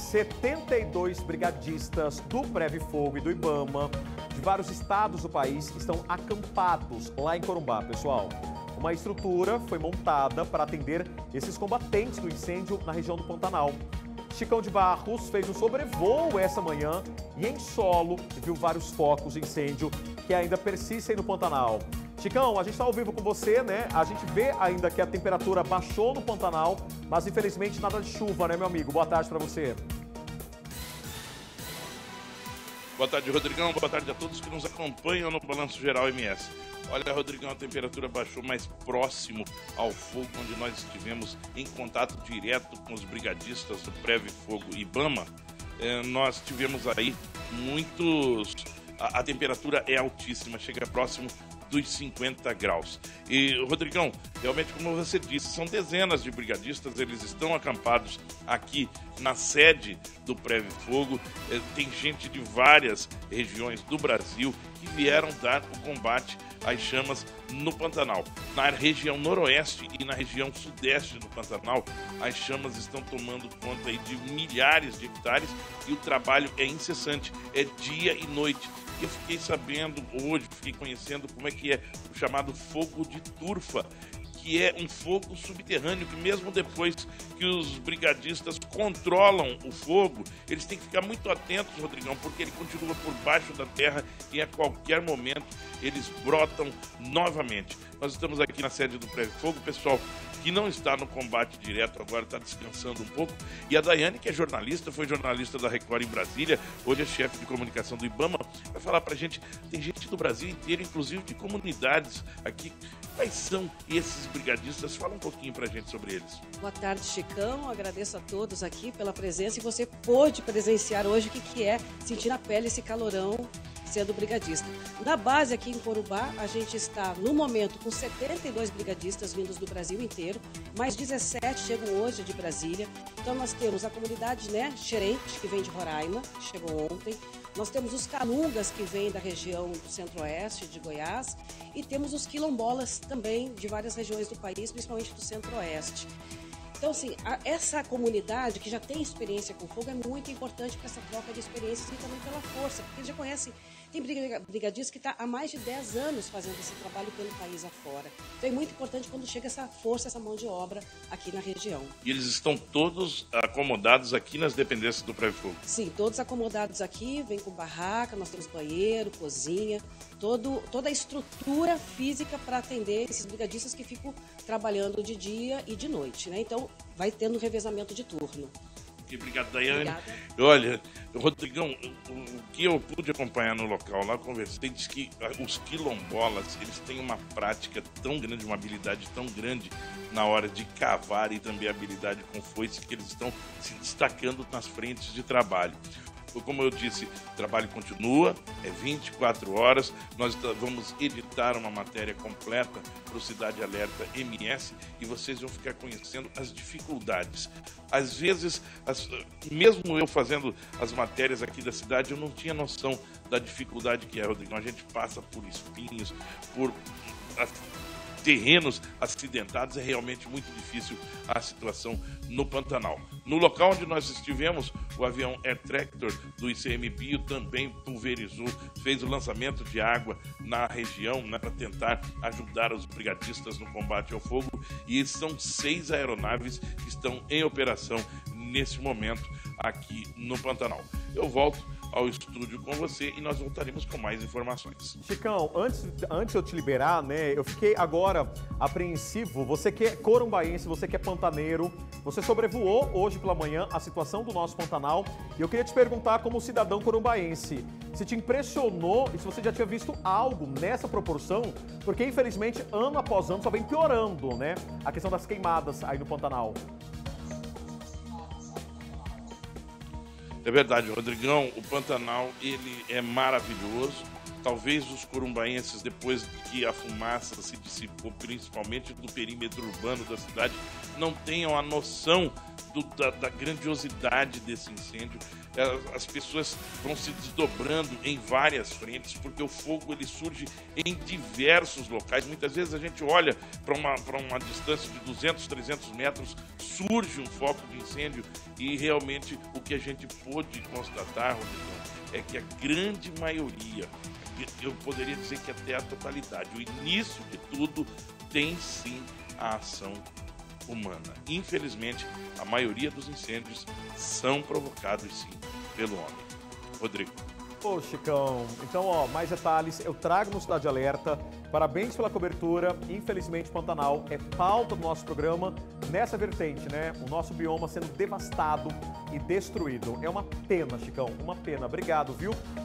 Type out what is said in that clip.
72 brigadistas do Preve Fogo e do IBAMA de vários estados do país estão acampados lá em Corumbá, pessoal. Uma estrutura foi montada para atender esses combatentes do incêndio na região do Pantanal. Chicão de Barros fez um sobrevoo essa manhã e em solo viu vários focos de incêndio que ainda persistem no Pantanal. Chicão, a gente está ao vivo com você, né? A gente vê ainda que a temperatura baixou no Pantanal, mas infelizmente nada de chuva, né, meu amigo? Boa tarde para você. Boa tarde, Rodrigão. Boa tarde a todos que nos acompanham no Balanço Geral MS. Olha, Rodrigão, a temperatura baixou mais próximo ao fogo, onde nós estivemos em contato direto com os brigadistas do Preve Fogo e IBAMA. Nós tivemos aí muitos... A temperatura é altíssima, chega próximo dos 50 graus. E, Rodrigão, realmente, como você disse, são dezenas de brigadistas, eles estão acampados aqui na sede do Preve Fogo. Tem gente de várias regiões do Brasil que vieram dar o combate às chamas no Pantanal. Na região noroeste e na região sudeste do Pantanal, as chamas estão tomando conta aí de milhares de hectares e o trabalho é incessante, é dia e noite. Eu fiquei sabendo hoje, fiquei conhecendo como é que é o chamado fogo de turfa, que é um fogo subterrâneo, que mesmo depois que os brigadistas controlam o fogo, eles têm que ficar muito atentos, Rodrigão, porque ele continua por baixo da terra e a qualquer momento eles brotam novamente. Nós estamos aqui na sede do Preve Fogo, pessoal que não está no combate direto, agora está descansando um pouco. E a Daiane, que é jornalista, foi jornalista da Record em Brasília, hoje é chefe de comunicação do IBAMA, vai falar pra gente, tem gente do Brasil inteiro, inclusive de comunidades aqui. Quais são esses brigadistas? Fala um pouquinho pra gente sobre eles. Boa tarde, Chicão. Agradeço a todos aqui pela presença e você pôde presenciar hoje o que é sentir na pele esse calorão sendo brigadista. Na base aqui em Corumbá, a gente está, no momento, com 72 brigadistas vindos do Brasil inteiro, mais 17 chegam hoje de Brasília. Então nós temos a comunidade, né, Xerente, que vem de Roraima, chegou ontem. Nós temos os canungas, que vêm da região do centro-oeste de Goiás, e temos os quilombolas também de várias regiões do país, principalmente do centro-oeste. Então, assim, essa comunidade que já tem experiência com fogo é muito importante para essa troca de experiências e também pela força, porque eles já conhecem, tem brigadistas que está há mais de 10 anos fazendo esse trabalho pelo país afora. Então é muito importante quando chega essa força, essa mão de obra aqui na região. E eles estão todos acomodados aqui nas dependências do Preve Fogo? Sim, todos acomodados aqui, vem com barraca, nós temos banheiro, cozinha, toda a estrutura física para atender esses brigadistas que ficam trabalhando de dia e de noite, né? Então, vai tendo revezamento de turno. Obrigado, Daiane. Obrigada. Olha, Rodrigão, o que eu pude acompanhar no local lá, conversei, diz que os quilombolas, eles têm uma prática tão grande, uma habilidade tão grande na hora de cavar e também habilidade com foice, que eles estão se destacando nas frentes de trabalho. Como eu disse, o trabalho continua, é 24 horas, nós vamos editar uma matéria completa para o Cidade Alerta MS e vocês vão ficar conhecendo as dificuldades. Às vezes, mesmo eu fazendo as matérias aqui da cidade, eu não tinha noção da dificuldade que é, Rodrigo. A gente passa por espinhos, por terrenos acidentados, é realmente muito difícil a situação no Pantanal. No local onde nós estivemos, o avião Air Tractor do ICMBio também pulverizou, fez o lançamento de água na região, né, para tentar ajudar os brigadistas no combate ao fogo, e são 6 aeronaves que estão em operação nesse momento aqui no Pantanal. Eu volto ao estúdio com você e nós voltaremos com mais informações. Chicão, antes de eu te liberar, né, eu fiquei agora apreensivo. Você que é corumbaense, você que é pantaneiro, você sobrevoou hoje pela manhã a situação do nosso Pantanal e eu queria te perguntar, como cidadão corumbaense, se te impressionou e se você já tinha visto algo nessa proporção, porque infelizmente ano após ano só vem piorando, né, a questão das queimadas aí no Pantanal. É verdade, Rodrigão, o Pantanal, ele é maravilhoso. Talvez os corumbaenses, depois que a fumaça se dissipou, principalmente do perímetro urbano da cidade, não tenham a noção da grandiosidade desse incêndio. As pessoas vão se desdobrando em várias frentes, porque o fogo ele surge em diversos locais. Muitas vezes a gente olha para uma distância de 200, 300 metros, surge um foco de incêndio e realmente o que a gente pôde constatar, Rodrigo, é que a grande maioria, eu poderia dizer que até a totalidade, o início de tudo tem sim a ação humana. Infelizmente, a maioria dos incêndios são provocados sim pelo homem. Rodrigo. Ô, Chicão, então, ó, mais detalhes eu trago no Cidade Alerta. Parabéns pela cobertura. Infelizmente, Pantanal é pauta do nosso programa nessa vertente, né? O nosso bioma sendo devastado e destruído. É uma pena, Chicão, uma pena. Obrigado, viu?